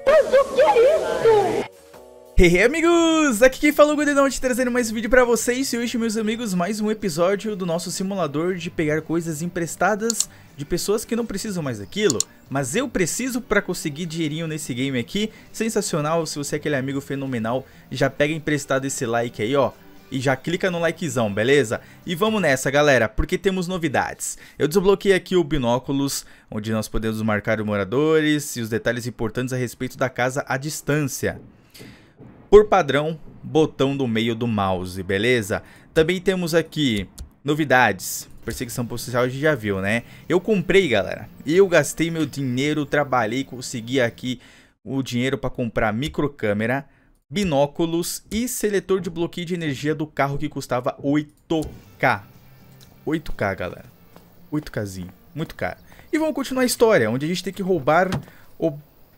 Mas o que é isso? Hey amigos, aqui quem falou é o Godenaught, trazendo mais um vídeo pra vocês. E hoje, meus amigos, mais um episódio do nosso simulador de pegar coisas emprestadas de pessoas que não precisam mais daquilo, mas eu preciso pra conseguir dinheirinho nesse game aqui. Sensacional. Se você é aquele amigo fenomenal, já pega emprestado esse like aí, ó, e já clica no likezão, beleza? E vamos nessa, galera, porque temos novidades. Eu desbloqueei aqui o binóculos, onde nós podemos marcar os moradores e os detalhes importantes a respeito da casa à distância. Por padrão, botão do meio do mouse, beleza? Também temos aqui novidades. Perseguição policial a gente já viu, né? Eu comprei, galera. Eu gastei meu dinheiro, trabalhei, consegui aqui o dinheiro para comprar microcâmera, binóculos e seletor de bloqueio de energia do carro que custava 8k. 8k, galera. 8kzinho. Muito caro. E vamos continuar a história, onde a gente tem que roubar o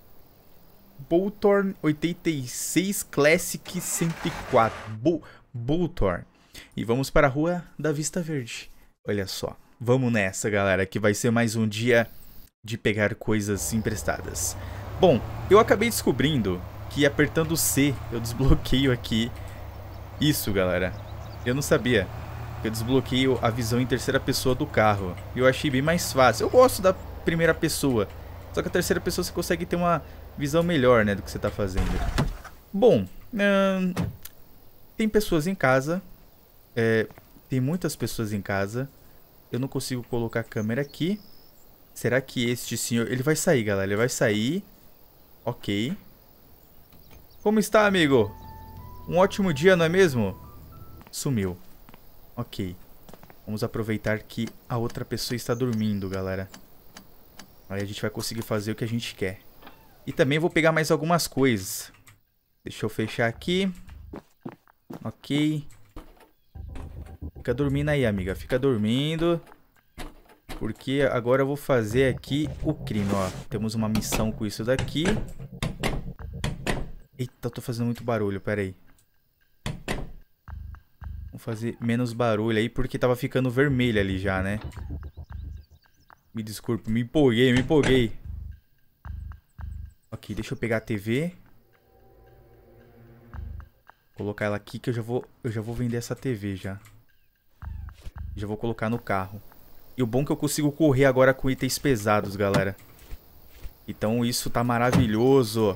Bullthorn 86 Classic 104. Bullthorn. E vamos para a Rua da Vista Verde. Olha só. Vamos nessa, galera, que vai ser mais um dia de pegar coisas emprestadas. Bom, eu acabei descobrindo que apertando C eu desbloqueio aqui isso, galera. Eu não sabia. Eu desbloqueio a visão em terceira pessoa do carro. Eu achei bem mais fácil. Eu gosto da primeira pessoa. Só que a terceira pessoa você consegue ter uma visão melhor, né, do que você tá fazendo. Bom, tem pessoas em casa. Tem muitas pessoas em casa. Eu não consigo colocar a câmera aqui. Será que este senhor... Ele vai sair, galera. Ele vai sair. Ok. Como está, amigo? Um ótimo dia, não é mesmo? Sumiu. Ok. Vamos aproveitar que a outra pessoa está dormindo, galera. Aí a gente vai conseguir fazer o que a gente quer. E também vou pegar mais algumas coisas. Deixa eu fechar aqui. Ok. Fica dormindo aí, amiga. Fica dormindo. Porque agora eu vou fazer aqui o crime, ó. Temos uma missão com isso daqui. Eita, eu tô fazendo muito barulho, pera aí. Vou fazer menos barulho aí, porque tava ficando vermelho ali já, né? Me desculpe, me empolguei, me empolguei. Ok, deixa eu pegar a TV. Colocar ela aqui que eu já vou vender essa TV já. Já vou colocar no carro. E o bom é que eu consigo correr agora com itens pesados, galera. Então isso tá maravilhoso.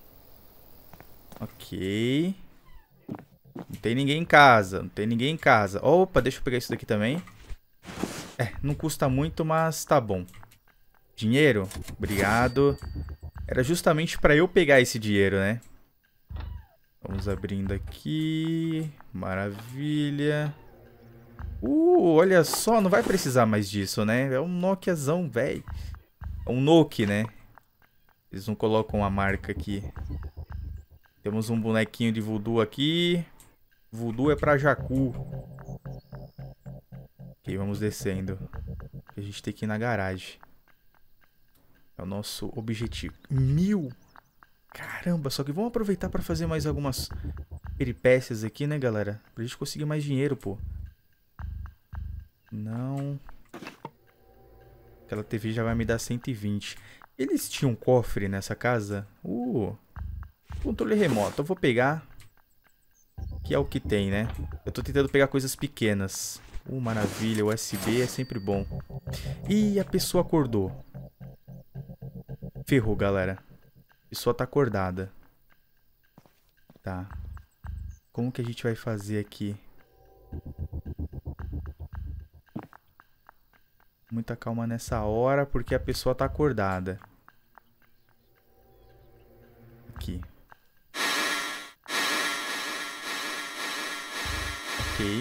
Ok. Não tem ninguém em casa, não tem ninguém em casa. Opa, deixa eu pegar isso daqui também. Não custa muito, mas tá bom. Dinheiro? Obrigado. Era justamente pra eu pegar esse dinheiro, né? Vamos abrindo aqui. Maravilha. Olha só, não vai precisar mais disso, né? É um Nokiazão, velho. É um Nokia, né? Eles não colocam a marca aqui. Temos um bonequinho de voodoo aqui. Voodoo é pra Jacu. Ok, vamos descendo. A gente tem que ir na garagem. É o nosso objetivo. 1000! Caramba, só que vamos aproveitar pra fazer mais algumas peripécias aqui, né, galera? Pra gente conseguir mais dinheiro, pô. Não. Aquela TV já vai me dar 120. Eles tinham um cofre nessa casa? Controle remoto. Eu vou pegar. Que é o que tem, né? Eu tô tentando pegar coisas pequenas. Maravilha. USB é sempre bom. Ih, a pessoa acordou. Ferrou, galera. A pessoa tá acordada. Tá. Como que a gente vai fazer aqui? Muita calma nessa hora, porque a pessoa tá acordada. Aqui. Ok.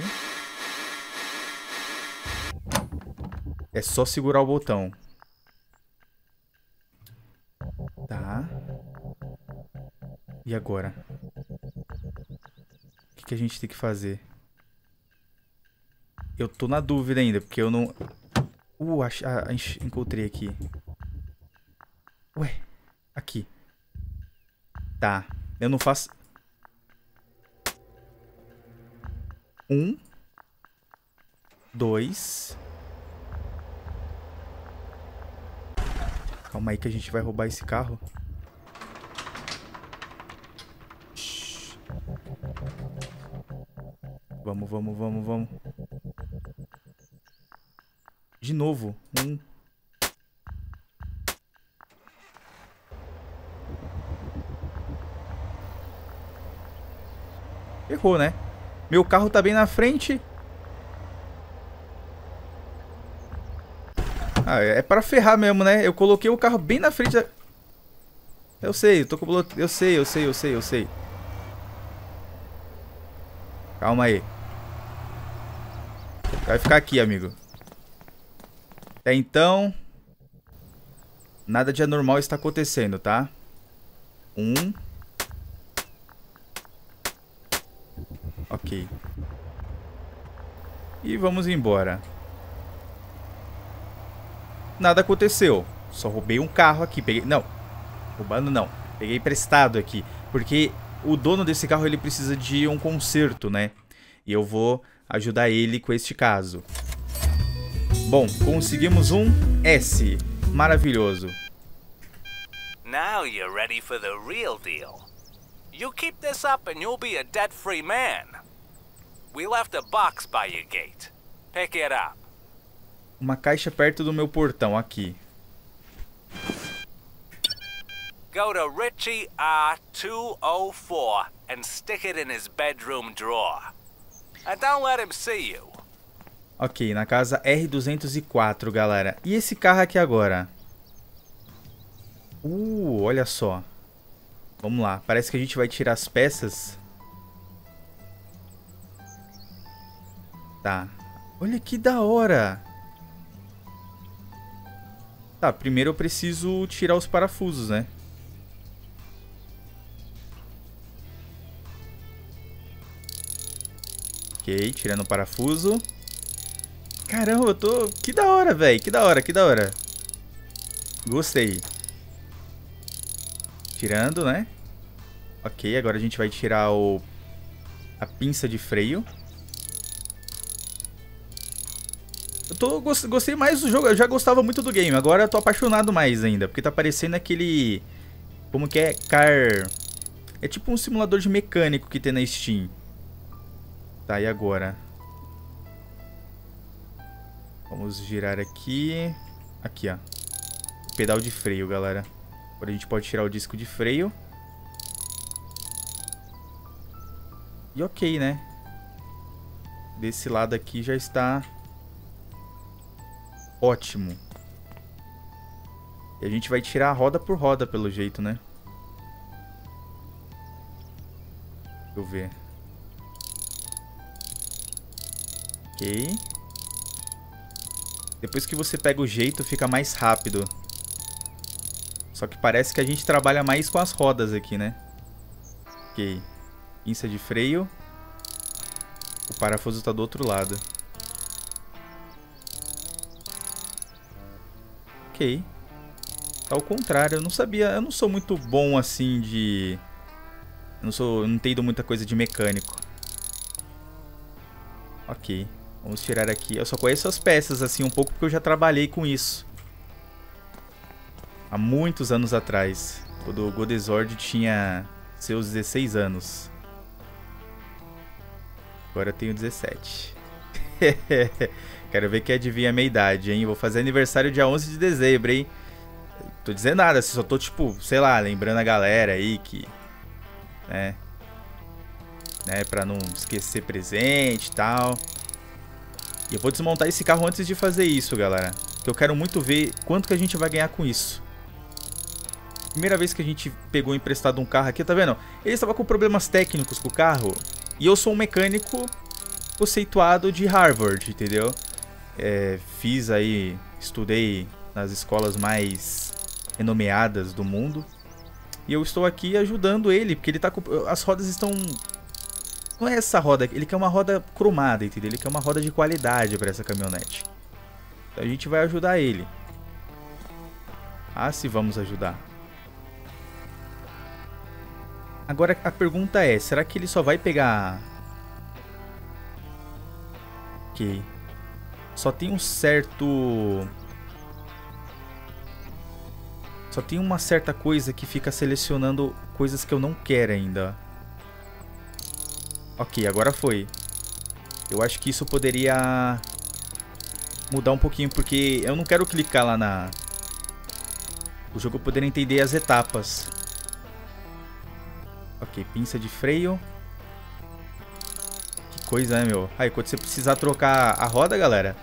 É só segurar o botão. Tá. E agora? O que a gente tem que fazer? Eu tô na dúvida ainda, porque eu não... encontrei aqui. Ué, aqui. Tá, eu não faço... 1, 2... Calma aí que a gente vai roubar esse carro. Vamos, vamos, vamos, vamos. De novo. Errou, né? Meu carro tá bem na frente. Ah, é pra ferrar mesmo, né? Eu coloquei o carro bem na frente da... Eu sei, eu tô com o bloqueio. Eu sei. Calma aí. Vai ficar aqui, amigo. Até então... Nada de anormal está acontecendo, tá? Ok. E vamos embora. Nada aconteceu. Só roubei um carro aqui. Peguei... Não. Roubando não. Peguei emprestado aqui. Porque o dono desse carro, ele precisa de um conserto, né? E eu vou ajudar ele com este caso. Bom, conseguimos um S. Maravilhoso. Now you're ready for the real deal. You keep this up and you'll be a debt-free man. We left a box by your gate. Pick it up. Uma caixa perto do meu portão, aqui. Go to Richie R204 and stick it in his bedroom drawer. And don't let him see you. Ok, na casa R204, galera. E esse carro aqui agora? Olha só. Vamos lá, parece que a gente vai tirar as peças. Tá. Olha que da hora. Tá, primeiro eu preciso tirar os parafusos, né? Ok, tirando o parafuso. Caramba, eu tô... Que da hora, velho. Que da hora. Gostei. Tirando, né? Ok, agora a gente vai tirar a pinça de freio. Gostei mais do jogo. Eu já gostava muito do game. Agora eu tô apaixonado mais ainda. Porque tá parecendo aquele... Como que é? É tipo um simulador de mecânico que tem na Steam. Tá, e agora? Vamos girar aqui. Aqui, ó. Pedal de freio, galera. Agora a gente pode tirar o disco de freio. E ok, né? Desse lado aqui já está ótimo. E a gente vai tirar roda por roda, pelo jeito, né? Deixa eu ver. Ok. Depois que você pega o jeito, fica mais rápido. Só que parece que a gente trabalha mais com as rodas aqui, né? Ok. Pinça de freio. O parafuso tá do outro lado. Ok. Tá ao contrário. Eu não sabia. Eu não sou muito bom assim de... Eu não entendo muita coisa de mecânico. Ok. Vamos tirar aqui. Eu só conheço as peças assim um pouco porque eu já trabalhei com isso. Há muitos anos atrás, quando o Godesord tinha seus 16 anos. Agora eu tenho 17. Quero ver quem adivinha a minha idade, hein? Vou fazer aniversário dia 11 de dezembro, hein? Tô dizendo nada, só tô tipo, sei lá, lembrando a galera aí que... Né? Pra não esquecer presente e tal. E eu vou desmontar esse carro antes de fazer isso, galera. Porque eu quero muito ver quanto que a gente vai ganhar com isso. Primeira vez que a gente pegou emprestado um carro aqui, tá vendo? Ele estava com problemas técnicos com o carro. E eu sou um mecânico conceituado de Harvard, entendeu? Fiz aí, estudei nas escolas mais renomeadas do mundo. E eu estou aqui ajudando ele, porque ele tá com... As rodas estão... Não é essa roda, ele quer uma roda cromada, entendeu? Ele quer uma roda de qualidade para essa caminhonete. Então a gente vai ajudar ele. Ah, se vamos ajudar. Agora a pergunta é, será que ele só vai pegar... Ok. Só tem um certo... Só tem uma certa coisa que fica selecionando coisas que eu não quero ainda. Ok, agora foi. Eu acho que isso poderia mudar um pouquinho, porque eu não quero clicar lá na... O jogo poderia entender as etapas. Ok, pinça de freio. Que coisa, né, meu? Aí, quando você precisar trocar a roda, galera...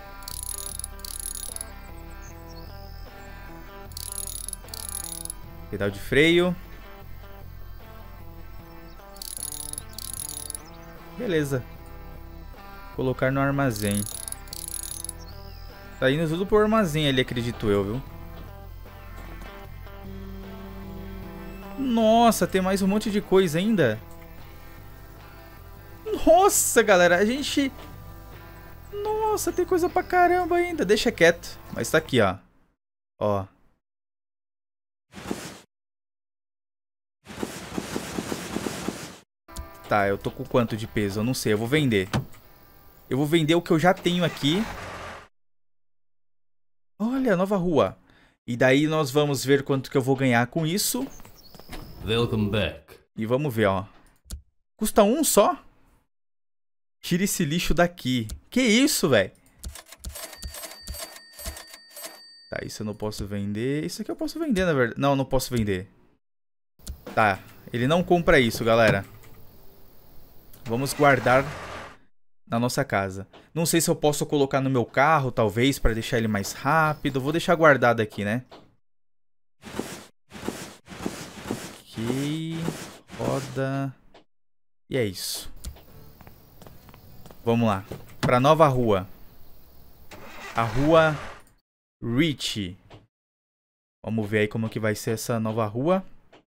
Pedal de freio. Beleza. Colocar no armazém. Tá indo tudo pro armazém ali, acredito eu, viu? Nossa, tem mais um monte de coisa ainda. Nossa, galera, a gente... Nossa, tem coisa pra caramba ainda. Deixa quieto. Mas tá aqui, ó. Ó. Tá, eu tô com quanto de peso? Eu não sei, eu vou vender. Eu vou vender o que eu já tenho aqui. Olha, nova rua. E daí nós vamos ver quanto que eu vou ganhar com isso. Welcome back. E vamos ver, ó. Custa um só? Tira esse lixo daqui. Que isso, velho? Tá, isso eu não posso vender. Isso aqui eu posso vender, na verdade. Não, não posso vender. Tá, ele não compra isso, galera. Vamos guardar na nossa casa. Não sei se eu posso colocar no meu carro, talvez, para deixar ele mais rápido. Vou deixar guardado aqui, né? Ok. Roda. E é isso. Vamos lá. Para nova rua. A rua Rich. Vamos ver aí como que vai ser essa nova rua.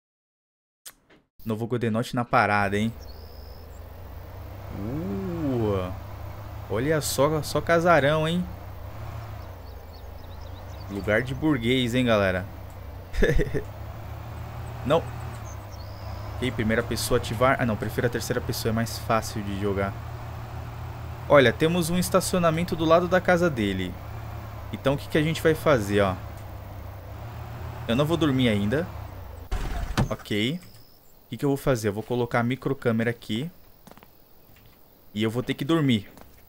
Novo Godenote na parada, hein? Olha só casarão, hein? Lugar de burguês, hein, galera? Não. Ok, primeira pessoa ativar. Ah, não, prefiro a terceira pessoa, é mais fácil de jogar. Olha, temos um estacionamento do lado da casa dele. Então, o que que a gente vai fazer, ó? Eu não vou dormir ainda. Ok. O que que eu vou fazer? Eu vou colocar a microcâmera aqui. E eu vou ter que dormir.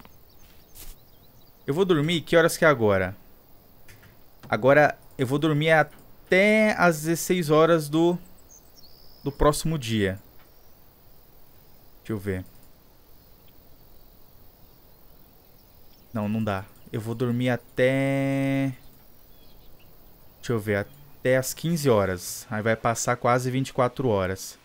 Eu vou dormir, que horas que é agora? Agora eu vou dormir até às 16 horas do próximo dia. Deixa eu ver. Não, não dá. Eu vou dormir até... Deixa eu ver, até às 15 horas. Aí vai passar quase 24 horas.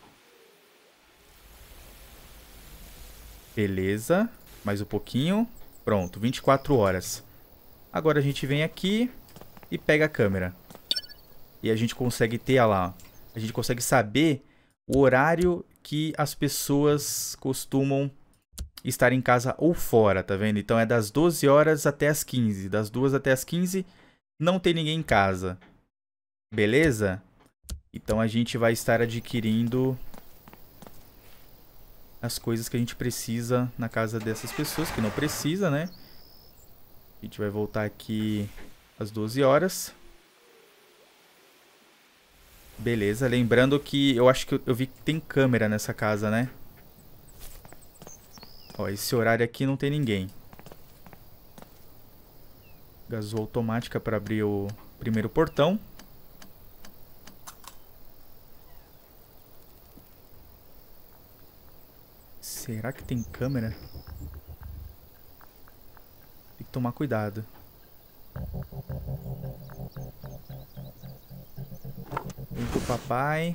Beleza. Mais um pouquinho. Pronto, 24 horas. Agora a gente vem aqui e pega a câmera. E a gente consegue ter, olha lá, a gente consegue saber o horário que as pessoas costumam estar em casa ou fora, tá vendo? Então é das 12 horas até as 15. Das 2 até as 15 não tem ninguém em casa. Beleza? Então a gente vai estar adquirindo as coisas que a gente precisa na casa dessas pessoas, que não precisa, né? A gente vai voltar aqui às 12 horas. Beleza, lembrando que eu acho que eu vi que tem câmera nessa casa, né? Ó, esse horário aqui não tem ninguém. Gasou automática para abrir o primeiro portão. Será que tem câmera? Tem que tomar cuidado. Vem pro papai.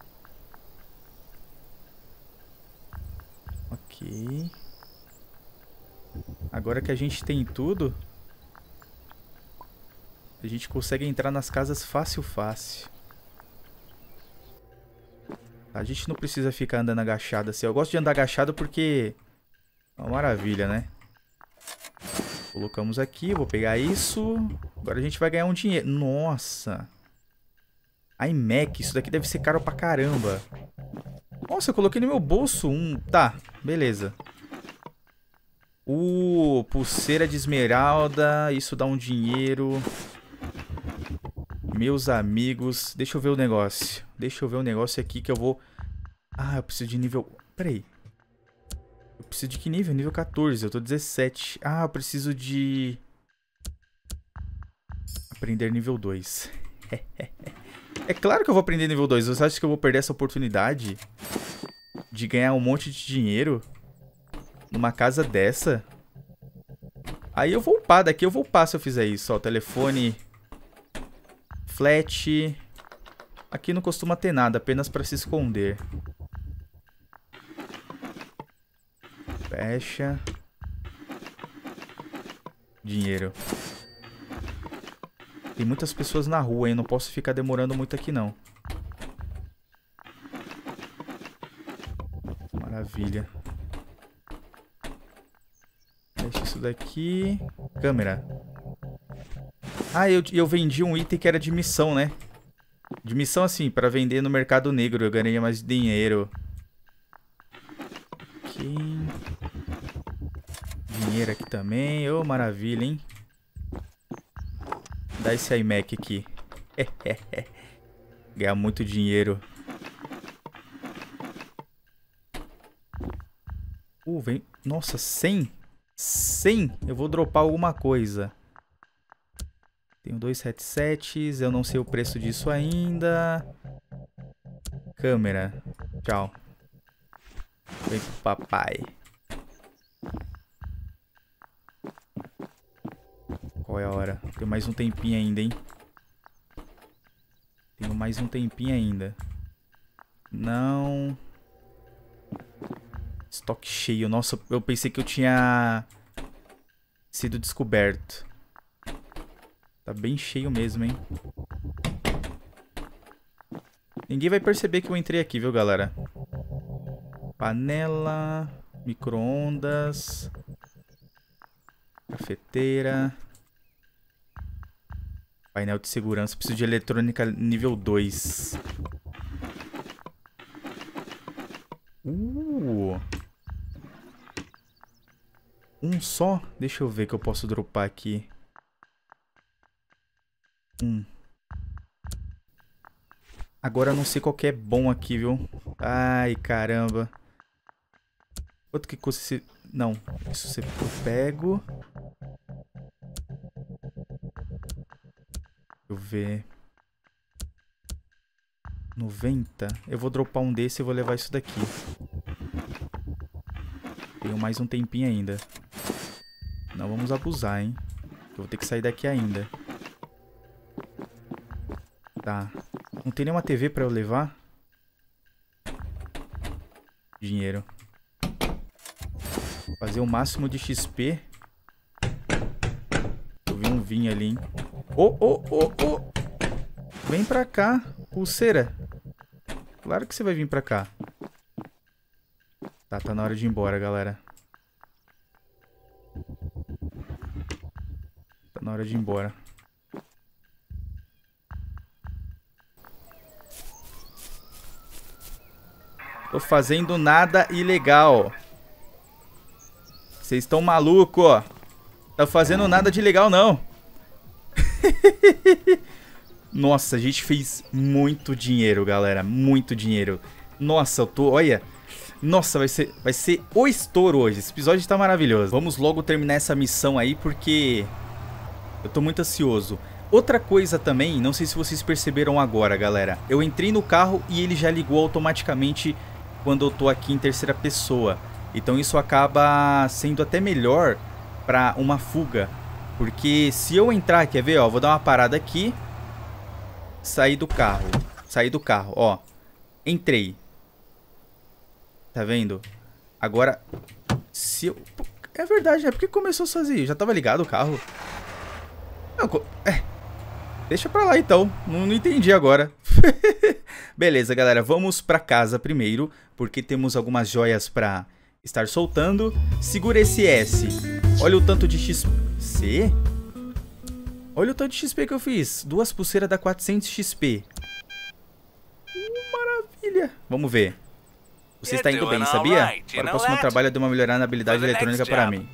Ok. Agora que a gente tem tudo, a gente consegue entrar nas casas fácil. A gente não precisa ficar andando agachado assim. Eu gosto de andar agachado porque é uma maravilha, né? Colocamos aqui, vou pegar isso. Agora a gente vai ganhar um dinheiro. Nossa! iMac, isso daqui deve ser caro pra caramba. Nossa, eu coloquei no meu bolso um... Tá, beleza. Pulseira de esmeralda. Isso dá um dinheiro. Meus amigos. Deixa eu ver o negócio. Deixa eu ver o negócio aqui que eu vou... Ah, eu preciso de nível... Peraí. Eu preciso de que nível? Nível 14, eu tô 17. Ah, eu preciso de... aprender nível 2. É claro que eu vou aprender nível 2. Você acha que eu vou perder essa oportunidade de ganhar um monte de dinheiro numa casa dessa? Aí eu vou upar, daqui eu vou upar se eu fizer isso. Ó, telefone... flat... Aqui não costuma ter nada, apenas pra se esconder. Fecha. Dinheiro. Tem muitas pessoas na rua, hein? Não posso ficar demorando muito aqui, não. Maravilha. Fecha isso daqui. Câmera. Ah, eu vendi um item que era de missão, né? De missão, assim, para vender no mercado negro. Eu ganharia mais dinheiro. Aqui. Dinheiro aqui também. Ô, maravilha, hein? Dá esse iMac aqui. Ganhar muito dinheiro. Vem... Nossa, 100? 100? Eu vou dropar alguma coisa. Tenho 2 headsets. Eu não sei o preço disso ainda. Câmera. Tchau. Vem pro papai. Qual é a hora? Tenho mais um tempinho ainda, hein? Tenho mais um tempinho ainda. Não. Estoque cheio. Nossa, eu pensei que eu tinha sido descoberto. Tá bem cheio mesmo, hein? Ninguém vai perceber que eu entrei aqui, viu, galera? Panela. Micro-ondas. Cafeteira. Painel de segurança. Preciso de eletrônica nível 2. Um só? Deixa eu ver que eu posso dropar aqui. Agora eu não sei qual que é bom aqui, viu? Ai, caramba. Quanto que custa esse... Não, isso você eu pego. Deixa eu ver. 90. Eu vou dropar um desse e vou levar isso daqui. Tenho mais um tempinho ainda. Não vamos abusar, hein? Eu vou ter que sair daqui ainda. Tá. Não tem nenhuma TV pra eu levar? Dinheiro. Fazer o máximo de XP. Eu vi um vinho ali, hein? Oh! Vem pra cá, pulseira. Claro que você vai vir pra cá. Tá na hora de ir embora, galera. Tá na hora de ir embora. Tô fazendo nada ilegal. Vocês estão malucos, ó. Tá fazendo nada de legal, não. Nossa, a gente fez muito dinheiro, galera. Muito dinheiro. Nossa, eu tô... Olha... Nossa, vai ser o estouro hoje. Esse episódio tá maravilhoso. Vamos logo terminar essa missão aí, porque... eu tô muito ansioso. Outra coisa também, não sei se vocês perceberam agora, galera. Eu entrei no carro e ele já ligou automaticamente quando eu tô aqui em terceira pessoa. Então isso acaba sendo até melhor pra uma fuga. Porque se eu entrar, quer ver, ó, vou dar uma parada aqui. Sair do carro, ó. Entrei. Tá vendo? Agora, se eu... É verdade, né? Por que começou sozinho? Já tava ligado o carro? Não, deixa pra lá então. Não entendi agora. Beleza, galera. Vamos pra casa primeiro, porque temos algumas joias pra estar soltando. Segura esse S. Olha o tanto de XP. Olha o tanto de XP que eu fiz. 2 pulseiras dá 400 XP. Maravilha. Vamos ver. Você está indo bem, sabia? Para o próximo trabalho eu dei uma melhorada na habilidade eletrônica para mim.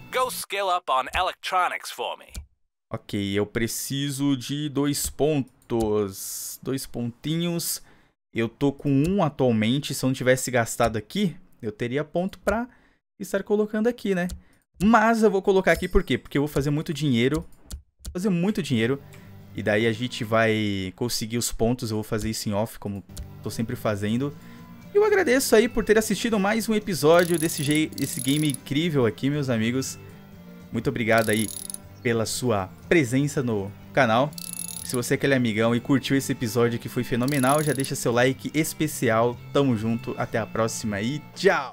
Ok, eu preciso de 2 pontos. 2 pontinhos. Eu tô com 1 atualmente. Se eu não tivesse gastado aqui, eu teria ponto para estar colocando aqui, né? Mas eu vou colocar aqui por quê? Porque eu vou fazer muito dinheiro. Fazer muito dinheiro. E daí a gente vai conseguir os pontos. Eu vou fazer isso em off, como tô sempre fazendo. E eu agradeço aí por ter assistido mais um episódio desse game incrível aqui, meus amigos. Muito obrigado aí pela sua presença no canal. Se você é aquele amigão e curtiu esse episódio que foi fenomenal, já deixa seu like especial. Tamo junto, até a próxima e tchau!